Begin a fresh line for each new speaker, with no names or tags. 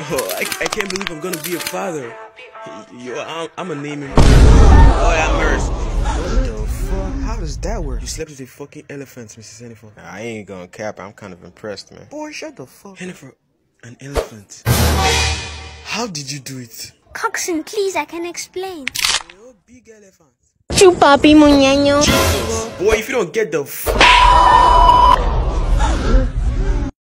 Oh, I can't believe I'm gonna be a father. Yo, I'm a name him. Oh, yeah, Merce.
What the fuck? How does that work?
You slept with a fucking elephant, Mrs. Jennifer.
I ain't gonna cap. I'm kind of impressed, man. Boy, shut the fuck up.
Jennifer, an elephant. How did you do it?
Coxswain, please, I can explain.
Big elephant.
Chupapi muñeño.
Boy, if you don't get the